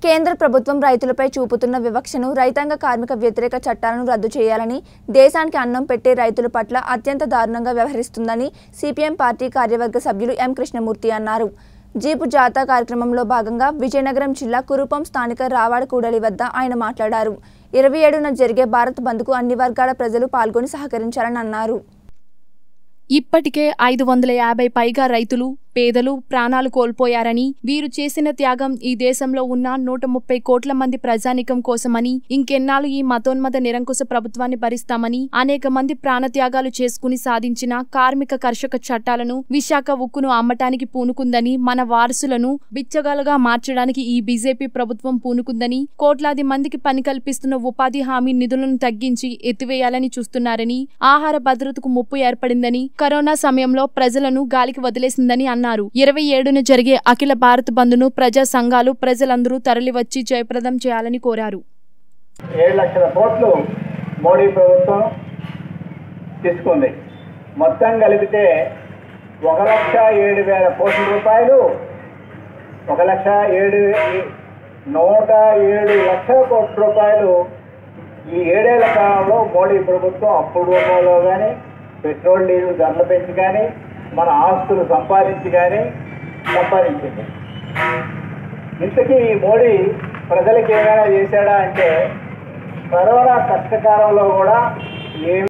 కేంద్ర ప్రభుత్వం రైతులపై చూపుతున్న వివక్షను, రైతాంగ కార్మిక వ్యతిరేక చట్టాలను రద్దు చేయాలని, దేశానికి అన్నం పెట్టే రైతుల పట్ల అత్యంత దారుణంగా వ్యవహరిస్తుందని సిపిఎం పార్టీ కార్యవర్గ సభ్యులు ఎం కృష్ణమూర్తి అన్నారు. జీపు జాతా కార్యక్రమంలో భాగంగా విజయనగరం జిల్లా కురుపం స్థానిక రావాడ కూడలి వద్ద ఆయన మాట్లాడారు. 27న జరిగే భారత్ బంద్కు అన్ని వర్గాల ప్రజలు పాల్గొని సహకరించాలని అన్నారు. ఇప్పటికే 550 పైగా రైతులు, పేదలు ప్రాణాలు కోల్పోయారని, వీరు చేసిన త్యాగం ఈ దేశంలో ఉన్న 130 కోట్ల మంది ప్రజానికం కోసమని, ఇంకెన్నాళ్ళు ఈ మతోన్మత నిరంకుశ ప్రభుత్వాన్ని భరిస్తామని, అనేక మంది ప్రాణత్యాగాలు చేసుకుని సాధించిన కార్మిక కర్షక చట్టాలను, విశాఖ ఉక్కును అమ్మటానికి పూనుకుందని, మన వారసులను బిచ్చగాలుగా మార్చడానికి ఈ బీజేపీ ప్రభుత్వం పూనుకుందని, కోట్లాది మందికి పని కల్పిస్తున్న ఉపాధి హామీ నిధులను తగ్గించి ఎత్తివేయాలని చూస్తున్నారని, ఆహార భద్రతకు ముప్పు ఏర్పడిందని, కరోనా సమయంలో ప్రజలను గాలికి వదిలేసిందని అన్నారు. 27న జరిగే అఖిల భారత్ బంద్ను ప్రజా సంఘాలు, ప్రజలందరూ తరలివచ్చి జయప్రదం చేయాలని కోరారు. 7 లక్షల కోట్లు మోడీ ప్రభుత్వం తీసుకుంది. మొత్తం కలిపితే 1,07,000 కోట్ల రూపాయలు, 107 లక్షల కోట్ల రూపాయలు ఈ 7 ఏళ్ల కాలంలో మోడీ ప్రభుత్వం అప్పుడు రూపంలో కానీ, పెట్రోల్ డీజిల్ ధరలు పెంచి కానీ, మన ఆస్తులు సంపాదించింది. ఇంతకీ ఈ మోడీ ప్రజలకు ఏమైనా చేశాడా అంటే, కరోనా కష్టకాలంలో కూడా